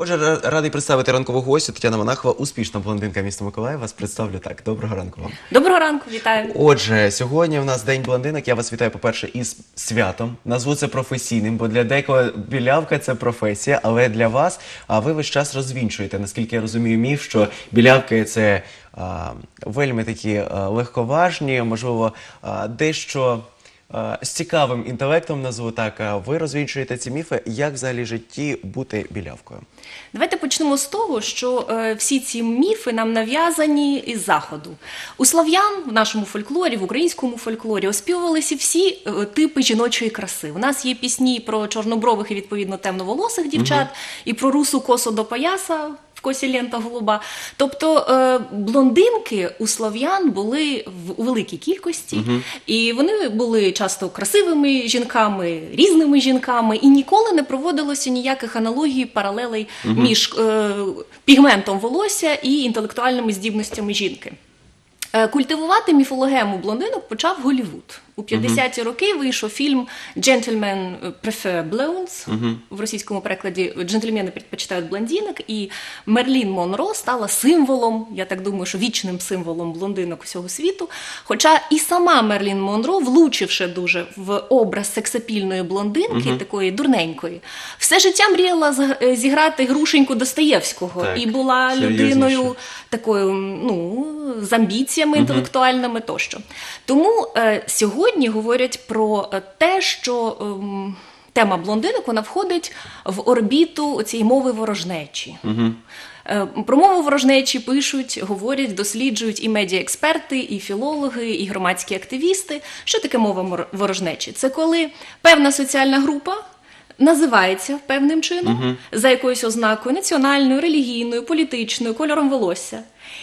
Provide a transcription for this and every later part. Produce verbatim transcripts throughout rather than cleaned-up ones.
Отже, ра- радий представити ранкову гостю Тетяна Монахова, успішна блондинка міста Миколаїв. Вас представлю так. Доброго ранку вам. Доброго ранку, вітаю. Отже, сьогодні в нас День блондинок. Я вас вітаю, по-перше, із святом. Назву це професійним, бо для декого білявка – це професія, але для вас, а ви весь час розвінчуєте, наскільки я розумію, міф, що білявки – це а, вельми такі а, легковажні, можливо, а, дещо а, з цікавим інтелектом, назву так. А ви розвінчуєте ці міфи, як взагалі в житті бути білявкою? Давайте почнемо з того, що е, всі ці міфи нам нав'язані із Заходу. У слав'ян в нашому фольклорі, в українському фольклорі оспівувалися всі е, типи жіночої краси. У нас є пісні про чорнобрових і, відповідно, темноволосих дівчат, угу. і про русу косу до пояса, в косі лента голуба. Тобто е, блондинки у слав'ян були в, у великій кількості, uh-huh. і вони були часто красивими жінками, різними жінками, і ніколи не проводилося ніяких аналогій, паралелей uh-huh. між е, пігментом волосся і інтелектуальними здібностями жінки. Е, культивувати міфологему блондинок почав Голлівуд. У п'ятдесяті uh-huh. роки вийшов фільм «Gentlemen prefer blondes», uh-huh. в російському перекладі «Джентльмени предпочитають блондинок», і Мерлін Монро стала символом, я так думаю, що вічним символом блондинок усього світу. Хоча і сама Мерлін Монро, влучивши дуже в образ сексапільної блондинки, uh-huh. такої дурненької, все життя мріяла зіграти Грушеньку Достоєвського. Так, і була людиною такою, ну, з амбіціями uh-huh. інтелектуальними тощо. Тому е, сьогодні Сьогодні говорять про те, що ем, тема блондинок, вона входить в орбіту цієї мови ворожнечі. Угу. Е, про мову ворожнечі пишуть, говорять, досліджують і медіаексперти, і філологи, і громадські активісти. Що таке мова ворожнечі? Це коли певна соціальна група називається певним чином, угу. за якоюсь ознакою національною, релігійною, політичною, кольором волосся.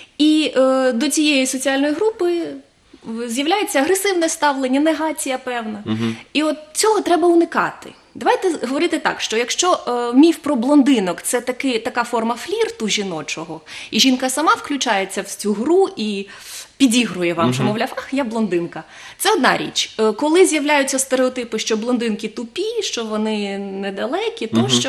І е, до цієї соціальної групи з'являється агресивне ставлення, негація певна. Угу. І от цього треба уникати. Давайте говорити так, що якщо е, міф про блондинок – це таки, така форма флірту жіночого, і жінка сама включається в цю гру і підігрує вам, угу. що, мовляв, ах, я блондинка. Це одна річ. Е, коли з'являються стереотипи, що блондинки тупі, що вони недалекі, угу. тощо,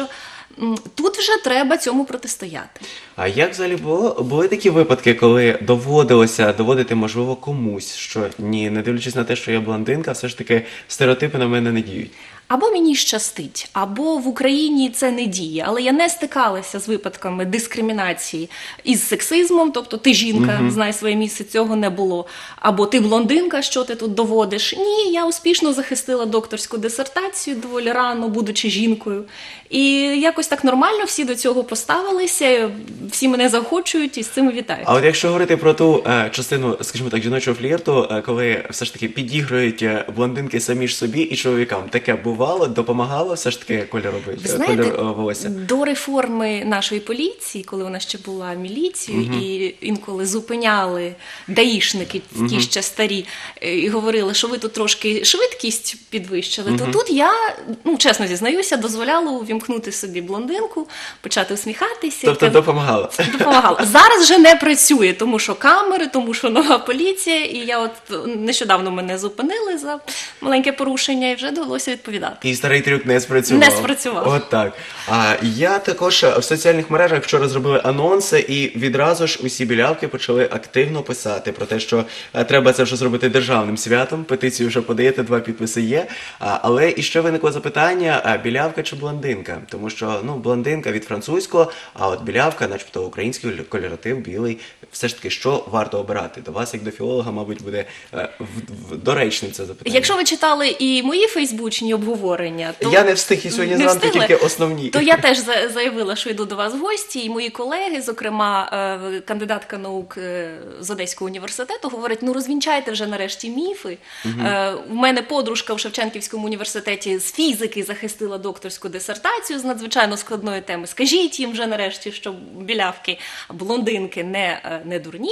тут вже треба цьому протистояти. А як взагалі було? Були такі випадки, коли доводилося доводити, можливо, комусь, що ні, не дивлячись на те, що я блондинка, все ж таки стереотипи на мене не діють? Або мені щастить, або в Україні це не діє. Але я не стикалася з випадками дискримінації із сексизмом, тобто ти жінка, угу. знай своє місце, цього не було. Або ти блондинка, що ти тут доводиш. Ні, я успішно захистила докторську дисертацію доволі рано, будучи жінкою. І якось так нормально всі до цього поставилися, всі мене заохочують і з цим вітають. А от якщо говорити про ту е, частину, скажімо так, жіночого флірту, е, коли все ж таки підігрують блондинки самі ж собі і чоловікам, таке бувало, допомагало все ж таки кольоровий кольор волосся? До реформи нашої поліції, коли вона ще була міліцією, угу. і інколи зупиняли даїшники, угу. ті ще старі, і говорили, що ви тут трошки швидкість підвищили, угу. то тут я, ну, чесно зізнаюся, дозволяла увімкнути собі блондинку, почати усміхатися. Тобто і... допомагала? Допомагала. Зараз вже не працює, тому що камери, тому що нова поліція, і я от нещодавно мене зупинили за маленьке порушення, і вже довелося відповідати. І старий трюк не спрацював. Не спрацював. От так. А я також в соціальних мережах вчора зробили анонси, і відразу ж усі білявки почали активно писати про те, що треба це вже зробити державним святом. Петицію вже подаєте, два підписи є. А, але і ще виникло запитання, білявка чи блондинка? Тому що, ну, блондинка від французького, а от білявка, начебто український кольоратив, білий. Все ж таки, що варто обирати? До вас, як до філолога, мабуть, буде е, в, в, доречним це запитання. Якщо ви читали і мої фейсбучні обговорення, то... Я не встиг і сьогодні зранку, тільки основні. То я теж заявила, що йду до вас в гості, і мої колеги, зокрема, кандидатка наук з Одеського університету, говорять, ну розвінчайте вже нарешті міфи. Угу. У мене подружка в Шевченківському університеті з фізики захистила докторську дисертацію з надзвичайно складної теми. Скажіть їм вже нарешті, що білявки, блондинки не, не дурні.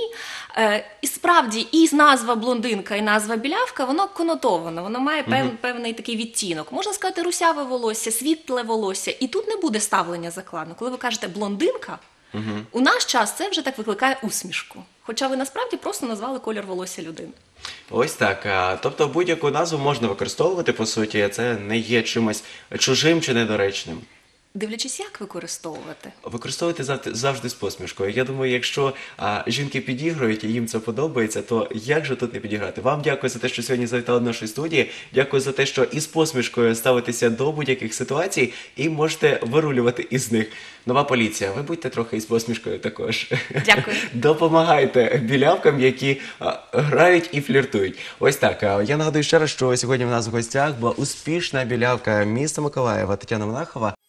І справді, і назва блондинка, і назва білявка, воно конотовано, воно має пев, угу. певний такий відтінок. Можна сказати, русяве волосся, світле волосся, і тут не буде ставлення закладно. Коли ви кажете блондинка, угу. у наш час це вже так викликає усмішку. Хоча ви насправді просто назвали колір волосся людини. Ось так. Тобто будь-яку назву можна використовувати, по суті, це не є чимось чужим чи недоречним. дивлячись, як використовувати. Використовуйте завт- завжди з посмішкою. Я думаю, якщо а, жінки підігрують і їм це подобається, то як же тут не підіграти? Вам дякую за те, що сьогодні завітали до нашої студії. Дякую за те, що із посмішкою ставитеся до будь-яких ситуацій і можете вирулювати із них. Нова поліція, ви будьте трохи із посмішкою також. Дякую. Допомагайте білявкам, які а, грають і фліртують. Ось так. а, Я нагадую ще раз, що сьогодні в нас в гостях була успішна білявка міста Миколаєва Тетяна Монахова.